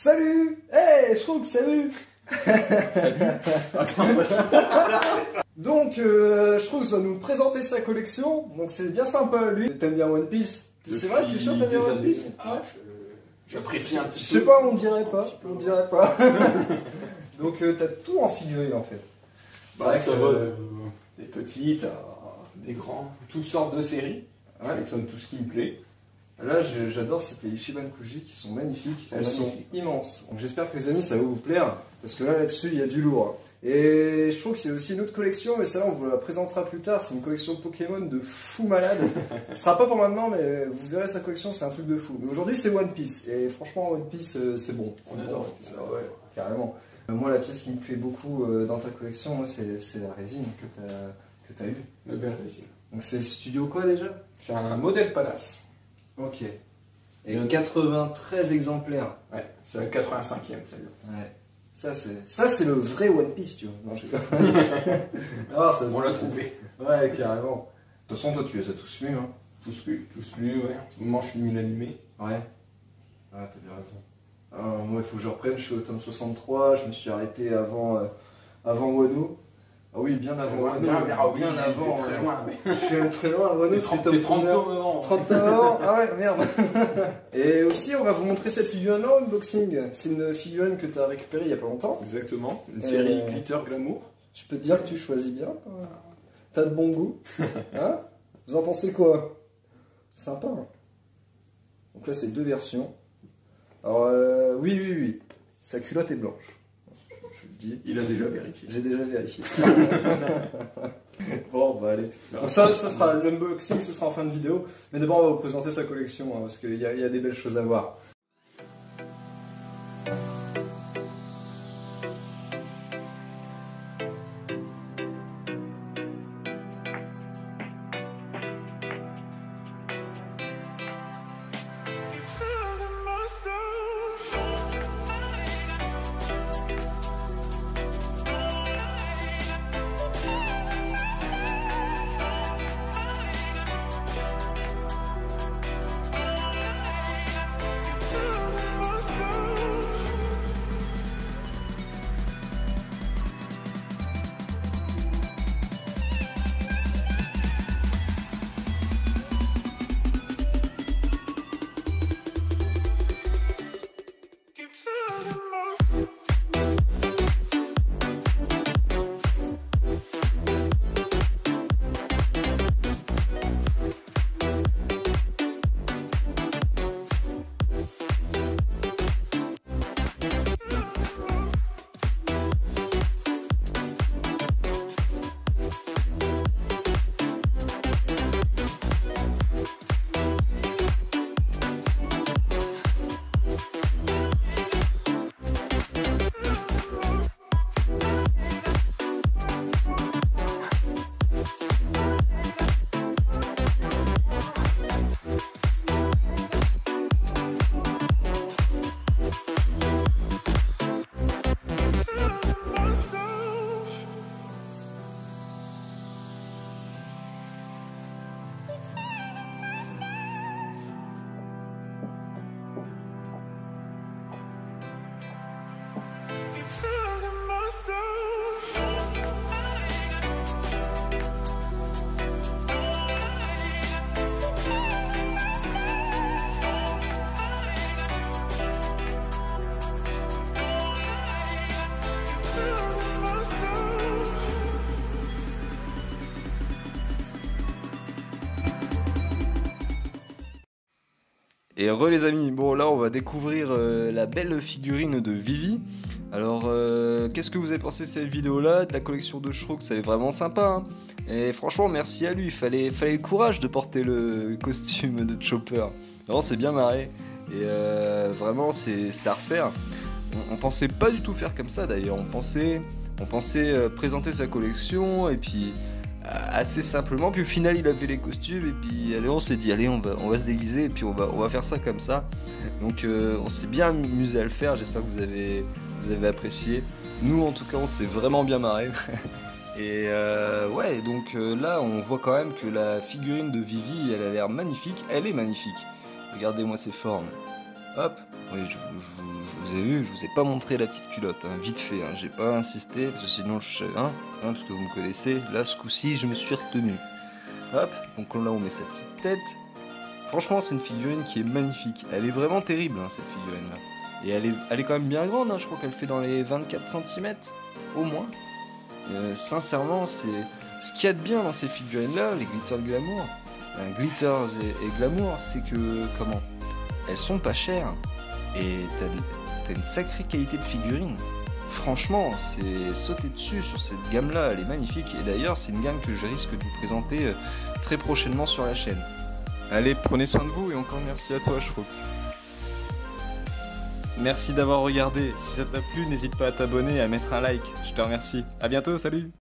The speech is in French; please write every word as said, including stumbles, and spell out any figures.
Salut. Hey, Schtroumpf, salut. Salut. Attends, Donc, euh, Schtroumpf va nous présenter sa collection. Donc, c'est bien sympa, lui. T'aimes bien One Piece? C'est vrai, t'es sûr que t'aimes bien One Piece? Ah, j'apprécie un petit Je peu. sais pas, on dirait pas. On dirait pas. Donc, euh, t'as tout en figurine en fait. Bah, ça va, euh, des petites, euh, des grands, toutes sortes de séries. Ouais. Je sélectionne tout ce qui me plaît. Là, j'adore ces Ichiban Kuji qui sont magnifiques. Elles Elles sont sont immenses. Donc, j'espère que les amis, ça va vous plaire. Parce que là, là-dessus, il y a du lourd. Et je trouve que c'est aussi une autre collection, mais celle-là, on vous la présentera plus tard. C'est une collection Pokémon de fou malade. Ce sera pas pour maintenant, mais vous verrez sa collection, c'est un truc de fou. Mais aujourd'hui, c'est One Piece. Et franchement, One Piece, euh, c'est bon. On adore One Piece. Ah ouais, carrément. Euh, moi, la pièce qui me plaît beaucoup euh, dans ta collection, moi, c'est la résine que tu as, que t'as eue. Une belle résine. Donc, c'est studio quoi déjà? C'est un modèle Palace. Ok. Et quatre-vingt-treize exemplaires. Ouais, c'est le quatre-vingt-cinquième, celle-là. Ouais. Ça, c'est ça, c'est le vrai One Piece, tu vois. Non, je sais pas. Ah, ça, On l'a trouvé. Ouais, carrément. De toute façon, toi, tu les as tous lus, hein. Tous lus, tous lus, ouais. En ce moment, je suis nul animé. Ouais. Ah, t'as bien raison. Ah, moi, il faut que je reprenne. Je suis au tome soixante-trois. Je me suis arrêté avant, euh, avant Wano. Ah oui, bien avant Wano. Bien, bien, bien, bien avant. très euh, loin, mais... Je suis allé très loin. Wano, c'est T'es trente combien? tomes avant. trente tomes avant. Ah ouais, merde. Et aussi, on va vous montrer cette figurine en unboxing. C'est une figurine que tu as récupérée il y a pas longtemps. Exactement. Une Euh, série Glitter Glamour. Je peux te dire que tu choisis bien. T'as de bon goût. Hein? Vous en pensez quoi? Sympa. Hein. Donc là, c'est deux versions. Alors, euh, oui, oui, oui. Sa culotte est blanche. Je le dis. Il a déjà vérifié. J'ai déjà vérifié. Bon, bah allez. Donc ça, ça sera l'unboxing, ce sera en fin de vidéo. Mais d'abord, on va vous présenter sa collection, hein, parce qu'il y, y a des belles choses à voir. Et re les amis, bon là on va découvrir euh, la belle figurine de Vivi. Alors euh, qu'est-ce que vous avez pensé de cette vidéo là, de la collection de Schtroumpf? Ça est vraiment sympa hein. Et franchement merci à lui, il fallait, fallait le courage de porter le costume de Chopper. Vraiment c'est bien marré. Et euh, vraiment c'est à refaire. On, on pensait pas du tout faire comme ça d'ailleurs, on pensait, on pensait euh, présenter sa collection et puis assez simplement, puis au final il avait les costumes et puis allez, on s'est dit allez on va, on va se déguiser et puis on va, on va faire ça comme ça. Donc euh, on s'est bien amusé à le faire, j'espère que vous avez, vous avez apprécié. Nous en tout cas on s'est vraiment bien marré. Et euh, ouais donc euh, là on voit quand même que la figurine de Vivi elle a l'air magnifique, elle est magnifique. Regardez-moi ses formes, Hop, oui, je, vous- je vous je vous ai vu, je vous ai pas montré la petite culotte, hein, vite fait, hein, j'ai pas insisté, parce que sinon je sais, hein, hein, parce que vous me connaissez, là ce coup-ci je me suis retenu. Hop, donc là on met sa petite tête. Franchement c'est une figurine qui est magnifique, elle est vraiment terrible hein, cette figurine là. Et elle est, elle est quand même bien grande, hein, je crois qu'elle fait dans les vingt-quatre centimètres, au moins. Euh, sincèrement, c'est ce qu'il y a de bien dans ces figurines là, les glitter glamour, euh, glitters et, et glamour, c'est que, comment, elles sont pas chères, et t'as t'as une sacrée qualité de figurine. Franchement, c'est sauter dessus sur cette gamme-là, elle est magnifique. Et d'ailleurs, c'est une gamme que je risque de vous présenter euh, très prochainement sur la chaîne. Allez, prenez soin de vous et encore merci à toi, Shrooks. Merci d'avoir regardé. Si ça t'a plu, n'hésite pas à t'abonner et à mettre un like. Je te remercie. À bientôt, salut!